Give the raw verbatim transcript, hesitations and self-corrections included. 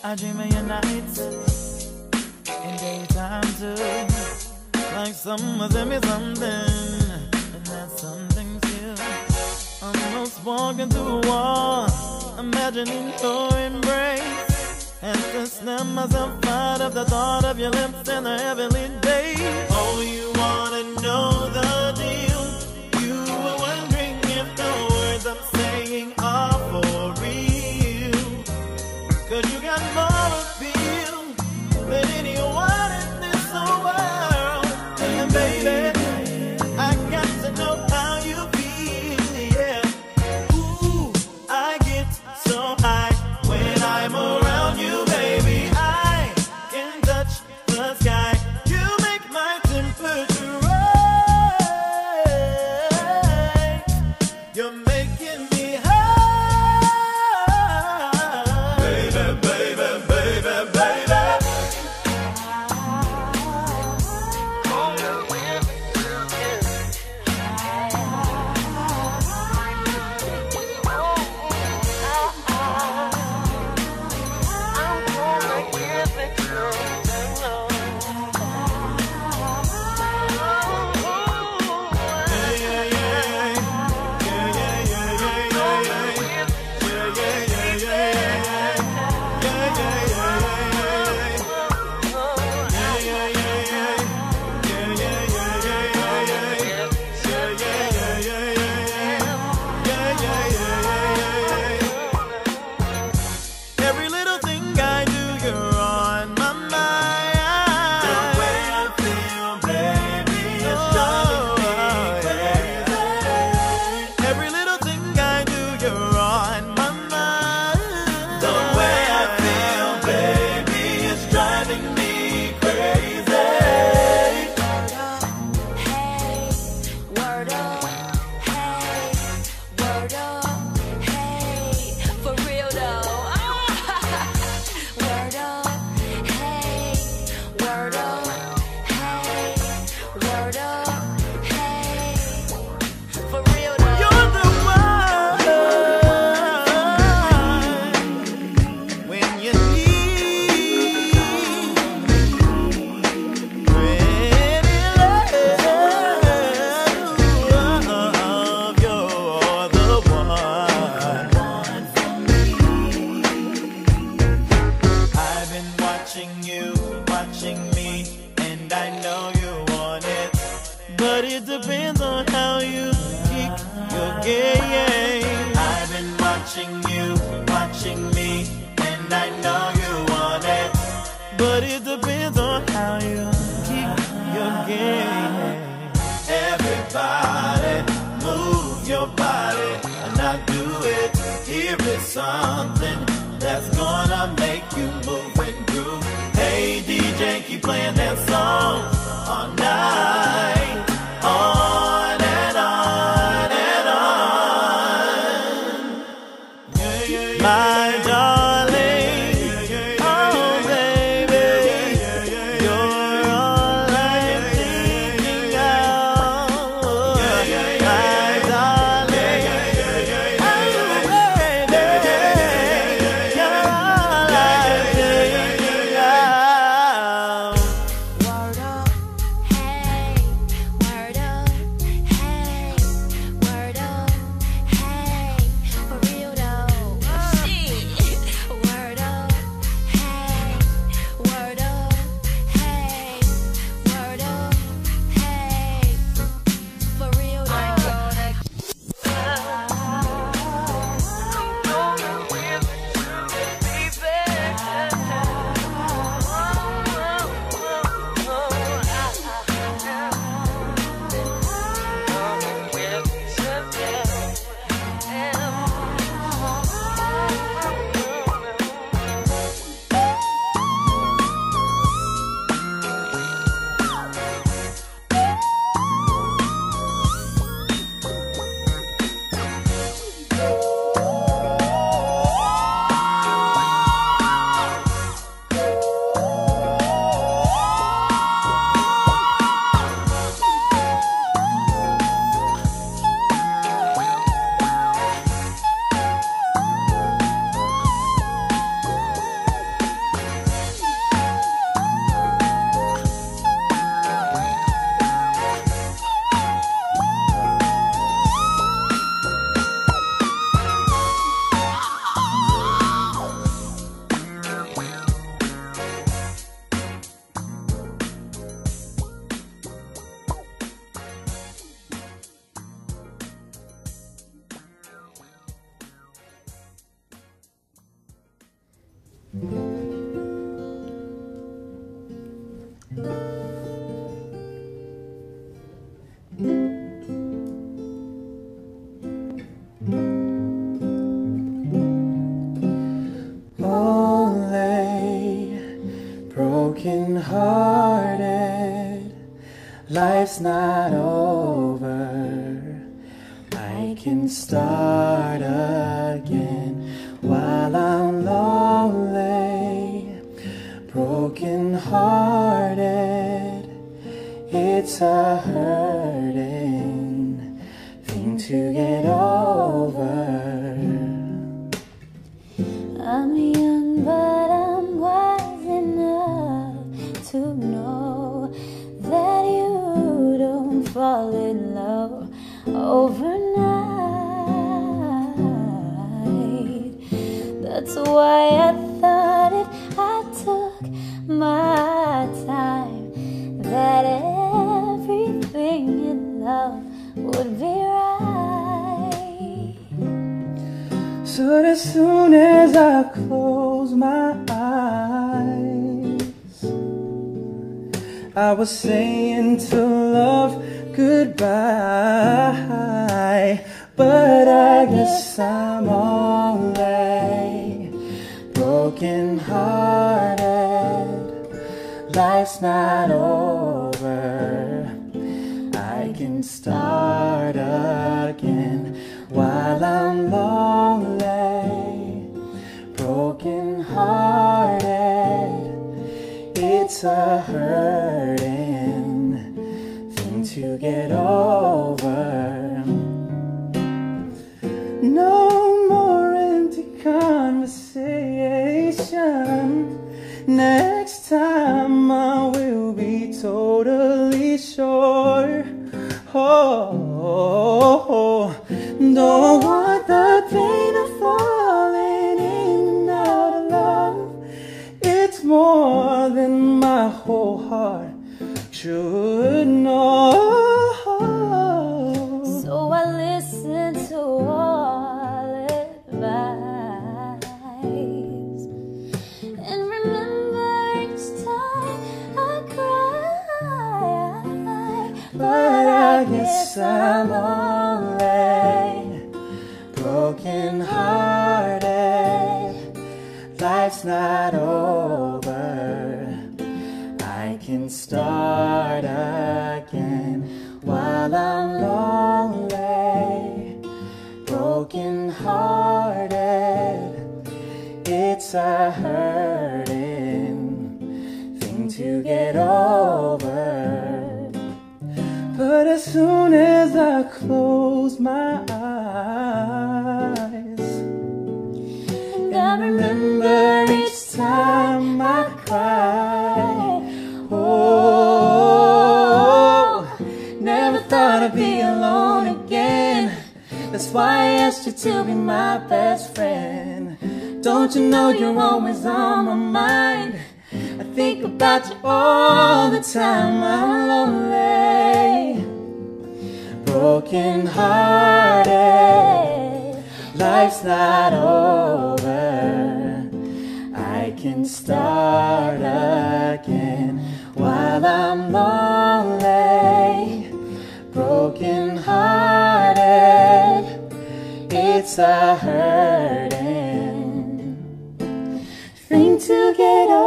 I dream of your nights and daytime too. Like someone sent me something, and that something's you. Almost walking through a wall, imagining your embrace, and to snap myself out of the thought of your lips and the heavenly days. Oh, you wanna know the deal? You were wondering if the words I'm saying are for real, 'cause you got more appeal than anyone in this whole world. And baby, I got to know how you feel, yeah. Ooh, I get so high when I'm around you, baby. I can touch the sky. You make my temperature rise. You're making me high. Baby, baby, baby, baby. Every little thing I do, you're on my mind. The way I feel, baby, is driving me crazy. Every little thing I do, you're on my mind. The way I feel, baby, is driving me crazy. Hey, word up, hey, word up, hey, for real though. Word up, hey, word up, hey, word up, hey, for real though. You're the one when you need pretty love. You're the one. I've been watching you, watching me, and I know you want it, but it depends on how you kick your game. I've been watching you, watching me, and I know you want it, but it depends on how you kick your game. Everybody, move your body, and I do it. Here is something that's gonna make you move and groove. Hey D J, keep playing that song all night, on and on and on. My darling, oh baby, you're all I'm thinking of. My darling, oh baby, you're all I'm thinking of. Word up, hey, Broken hearted, life's not over. I can start again while I'm lonely. Broken hearted, it's a hurting thing to get over. I'm young, but I'm wise enough to know that you don't fall in love overnight. That's why I thought if I took my time, that everything in love would be right. So as soon as I close my eyes, I was saying to love goodbye. But I guess I'm only broken hearted. Life's not over. I can start again while I'm lonely. Broken hearted, it's a hurting thing to get over. No more empty conversation. Next time I will be totally sure. Oh, oh, oh. Don't want the pain of falling in and out of love. It's more than my whole heart should know. So I listen to all advice and remember each time I cry. But I guess I'm only broken hearted. Life's not over. I can start again while I'm lonely. Broken hearted, it's a hurting thing to get over. But as soon as I close my eyes, And I remember each time I cry. oh, never thought I'd be alone again. That's why I asked you to be my best friend. Don't you know you're always on my mind? I think about you all the time. I'm lonely, broken hearted. Life's not over. I can start again while I'm lonely, broken hearted. It's a hurting thing to get over.